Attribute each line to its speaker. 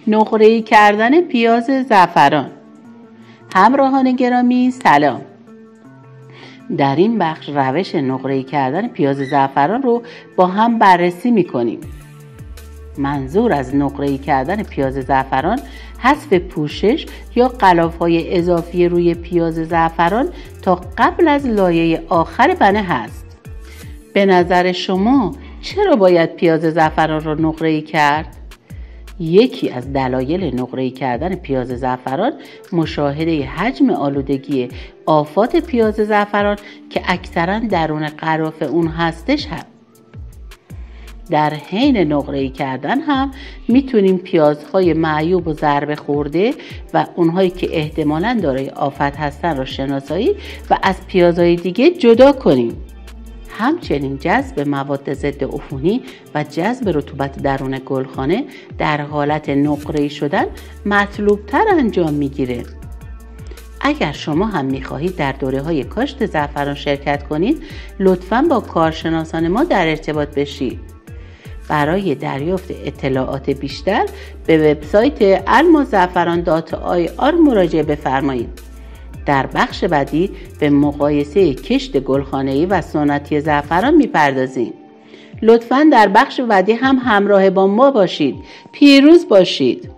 Speaker 1: نقره‌ای کردن پیاز زعفران. همراهان گرامی سلام. در این بخش روش نقره‌ای کردن پیاز زعفران رو با هم بررسی می‌کنیم. منظور از نقره‌ای کردن پیاز زعفران حذف پوشش یا غلاف‌های اضافی روی پیاز زعفران تا قبل از لایه آخر بنه هست. به نظر شما چرا باید پیاز زعفران را نقره‌ای کرد؟ یکی از دلایل نقره‌ای کردن پیاز زعفران مشاهده حجم آلودگی آفات پیاز زعفران که اکثراً درون غلاف اون هستش هم. در حین نقره‌ای کردن هم میتونیم پیازهای معیوب و ضربه خورده و اونهایی که احتمالاً دارای آفت هستن را شناسایی و از پیازهای دیگه جدا کنیم. همچنین جذب مواد ضد عفونی و جذب رطوبت درون گلخانه در حالت نقره‌ای شدن مطلوب‌تر انجام میگیره. اگر شما هم میخواهید در دوره‌های کاشت زعفران شرکت کنید، لطفاً با کارشناسان ما در ارتباط بشید. برای دریافت اطلاعات بیشتر به وبسایت almazzafaran.ir مراجعه بفرمایید. در بخش بعدی به مقایسه کشت گلخانه‌ای و سنتی زعفران میپردازیم. لطفاً در بخش بعدی هم همراه با ما باشید. پیروز باشید.